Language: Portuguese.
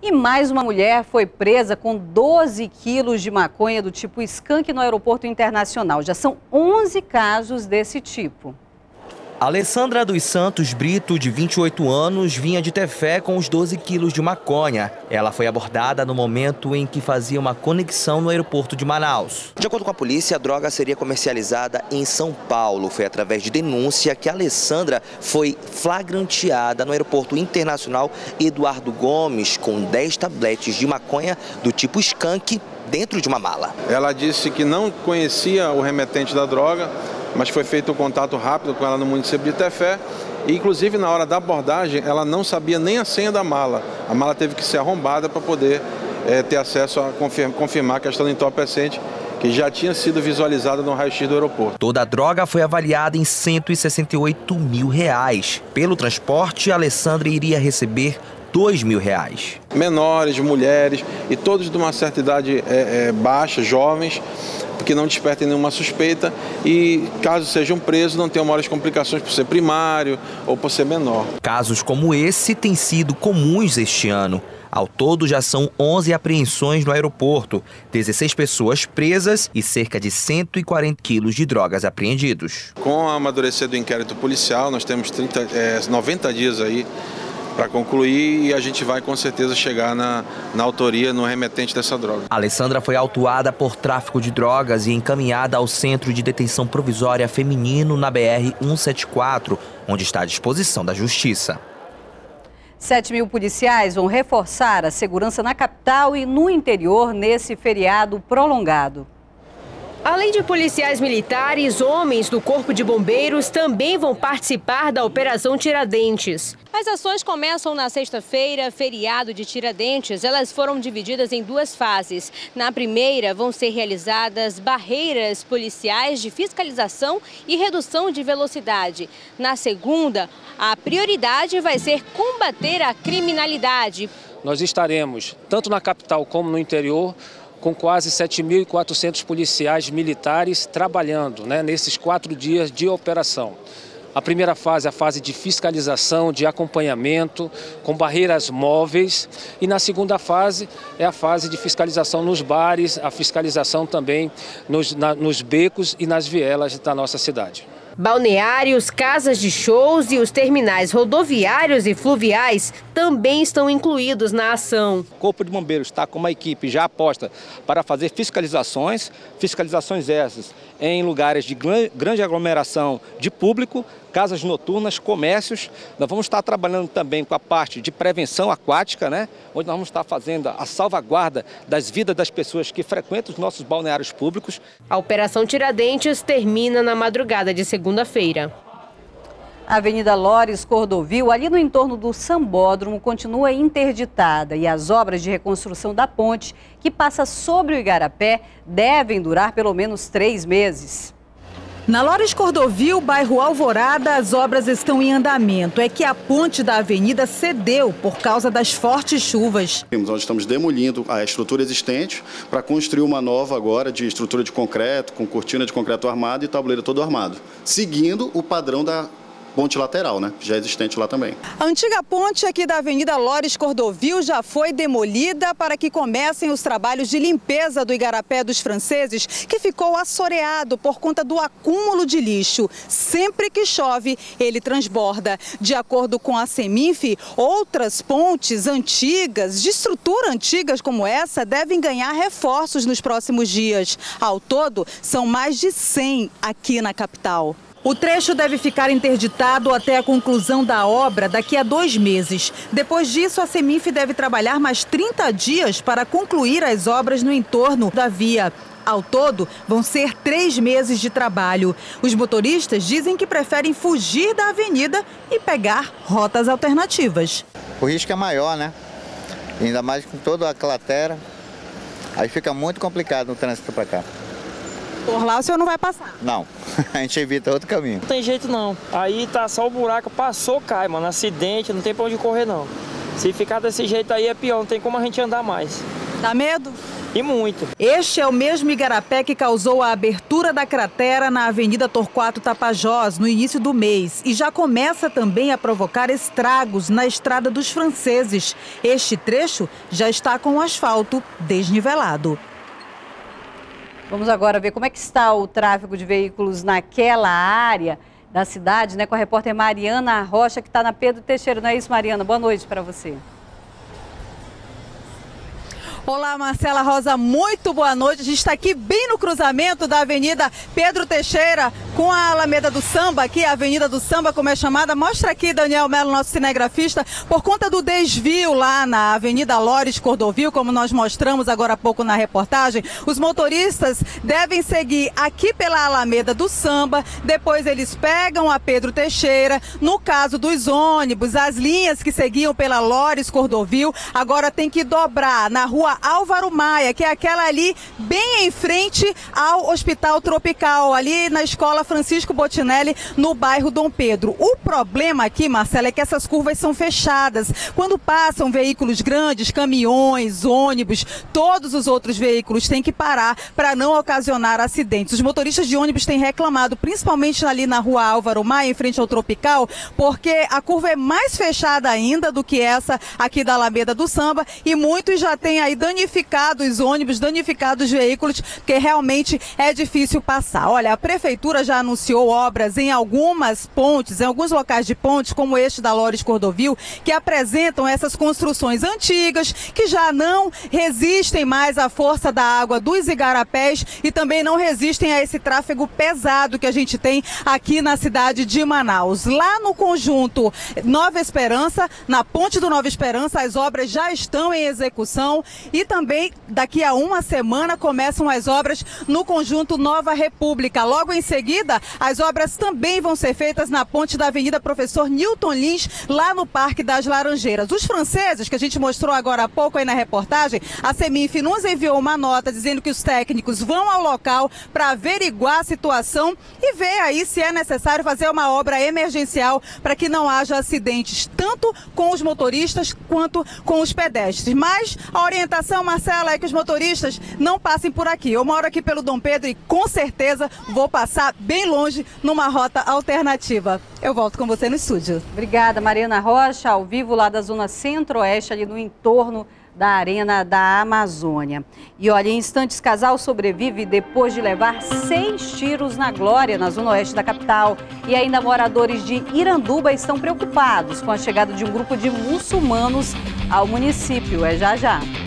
E mais uma mulher foi presa com 12 quilos de maconha do tipo skunk no aeroporto internacional. Já são 11 casos desse tipo. Alessandra dos Santos Brito, de 28 anos, vinha de Tefé com os 12 quilos de maconha. Ela foi abordada no momento em que fazia uma conexão no aeroporto de Manaus. De acordo com a polícia, a droga seria comercializada em São Paulo. Foi através de denúncia que a Alessandra foi flagranteada no aeroporto internacional Eduardo Gomes com 10 tabletes de maconha do tipo skunk dentro de uma mala. Ela disse que não conhecia o remetente da droga, mas foi feito um contato rápido com ela no município de Tefé. E, inclusive, na hora da abordagem, ela não sabia nem a senha da mala. A mala teve que ser arrombada para poder ter acesso a confirmar a questão do entorpecente, que já tinha sido visualizada no raio-x do aeroporto. Toda a droga foi avaliada em R$168 mil. Pelo transporte, a Alessandra iria receber R$2.000. Menores, mulheres e todos de uma certa idade baixa, jovens, que não despertem nenhuma suspeita e, caso sejam presos, não tenham maiores complicações por ser primário ou por ser menor. Casos como esse têm sido comuns este ano. Ao todo, já são 11 apreensões no aeroporto, 16 pessoas presas e cerca de 140 quilos de drogas apreendidos. Com o amadurecer do inquérito policial, nós temos 90 dias aí para concluir e a gente vai com certeza chegar na autoria, no remetente dessa droga. A Alessandra foi autuada por tráfico de drogas e encaminhada ao Centro de Detenção Provisória Feminino na BR-174, onde está à disposição da Justiça. 7.000 policiais vão reforçar a segurança na capital e no interior nesse feriado prolongado. Além de policiais militares, homens do Corpo de Bombeiros também vão participar da Operação Tiradentes. As ações começam na sexta-feira, feriado de Tiradentes. Elas foram divididas em duas fases. Na primeira, vão ser realizadas barreiras policiais de fiscalização e redução de velocidade. Na segunda, a prioridade vai ser combater a criminalidade. Nós estaremos, tanto na capital como no interior, com quase 7.400 policiais militares trabalhando, nesses 4 dias de operação. A primeira fase é a fase de fiscalização, de acompanhamento, com barreiras móveis. E na segunda fase é a fase de fiscalização nos bares, a fiscalização também nos becos e nas vielas da nossa cidade. Balneários, casas de shows e os terminais rodoviários e fluviais também estão incluídos na ação. O Corpo de Bombeiros está com uma equipe já aposta para fazer fiscalizações essas em lugares de grande aglomeração de público, casas noturnas, comércios. Nós vamos estar trabalhando também com a parte de prevenção aquática, onde nós vamos estar fazendo a salvaguarda das vidas das pessoas que frequentam os nossos balneários públicos. A Operação Tiradentes termina na madrugada de segunda-feira. A Avenida Lores Cordovil, ali no entorno do Sambódromo, continua interditada e as obras de reconstrução da ponte, que passa sobre o Igarapé, devem durar pelo menos 3 meses. Na Lores Cordovil, bairro Alvorada, as obras estão em andamento. É que a ponte da avenida cedeu por causa das fortes chuvas. Nós estamos demolindo a estrutura existente para construir uma nova agora de estrutura de concreto, com cortina de concreto armado e tabuleiro todo armado, seguindo o padrão da ponte lateral, que já é existente lá também. A antiga ponte aqui da Avenida Lores Cordovil já foi demolida para que comecem os trabalhos de limpeza do Igarapé dos Franceses, que ficou assoreado por conta do acúmulo de lixo. Sempre que chove, ele transborda. De acordo com a Seminf, outras pontes antigas, de estrutura antigas como essa, devem ganhar reforços nos próximos dias. Ao todo, são mais de 100 aqui na capital. O trecho deve ficar interditado até a conclusão da obra daqui a 2 meses. Depois disso, a Seminf deve trabalhar mais 30 dias para concluir as obras no entorno da via. Ao todo, vão ser 3 meses de trabalho. Os motoristas dizem que preferem fugir da avenida e pegar rotas alternativas. O risco é maior, Ainda mais com toda a cratera. Aí fica muito complicado no trânsito para cá. Por lá o senhor não vai passar? Não, a gente evita outro caminho. Não tem jeito não. Aí tá só o buraco, passou, cai, mano. Acidente, não tem pra onde correr não. Se ficar desse jeito aí é pior, não tem como a gente andar mais. Dá medo? E muito. Este é o mesmo igarapé que causou a abertura da cratera na Avenida Torquato Tapajós no início do mês e já começa também a provocar estragos na Estrada dos Franceses. Este trecho já está com o asfalto desnivelado. Vamos agora ver como é que está o tráfego de veículos naquela área da cidade, né, com a repórter Mariana Rocha, que está na Pedro Teixeira. Não é isso, Mariana? Boa noite para você. Olá, Marcela Rosa, muito boa noite. A gente está aqui bem no cruzamento da Avenida Pedro Teixeira com a Alameda do Samba, aqui a Avenida do Samba, como é chamada. Mostra aqui, Daniel Melo, nosso cinegrafista, por conta do desvio lá na Avenida Lores Cordovil, como nós mostramos agora há pouco na reportagem. Os motoristas devem seguir aqui pela Alameda do Samba, depois eles pegam a Pedro Teixeira. No caso dos ônibus, as linhas que seguiam pela Lores Cordovil, agora tem que dobrar na rua Álvaro Maia, que é aquela ali bem em frente ao Hospital Tropical, ali na Escola Francisco Botinelli, no bairro Dom Pedro. O problema aqui, Marcela, é que essas curvas são fechadas. Quando passam veículos grandes, caminhões, ônibus, todos os outros veículos têm que parar para não ocasionar acidentes. Os motoristas de ônibus têm reclamado, principalmente ali na rua Álvaro Maia, em frente ao Tropical, porque a curva é mais fechada ainda do que essa aqui da Alameda do Samba e muitos já têm aí danificado os ônibus, danificado os veículos, porque realmente é difícil passar. Olha, a prefeitura já anunciou obras em algumas pontes, em alguns locais de pontes, como este da Lores Cordovil, que apresentam essas construções antigas, que já não resistem mais à força da água dos igarapés e também não resistem a esse tráfego pesado que a gente tem aqui na cidade de Manaus. Lá no conjunto Nova Esperança, na ponte do Nova Esperança, as obras já estão em execução e também daqui a uma semana começam as obras no conjunto Nova República. Logo em seguida, as obras também vão ser feitas na ponte da Avenida Professor Newton Lins, lá no Parque das Laranjeiras. Os franceses, que a gente mostrou agora há pouco aí na reportagem, a Semif nos enviou uma nota dizendo que os técnicos vão ao local para averiguar a situação e ver aí se é necessário fazer uma obra emergencial para que não haja acidentes, tanto com os motoristas quanto com os pedestres. Mas a orientação, Marcela, é que os motoristas não passem por aqui. Eu moro aqui pelo Dom Pedro e com certeza vou passar bem longe numa rota alternativa. Eu volto com você no estúdio. Obrigada, Mariana Rocha, ao vivo lá da zona centro-oeste, ali no entorno da Arena da Amazônia. E olha, em instantes, casal sobrevive depois de levar 6 tiros na Glória, na zona oeste da capital. E ainda moradores de Iranduba estão preocupados com a chegada de um grupo de muçulmanos ao município. É já já.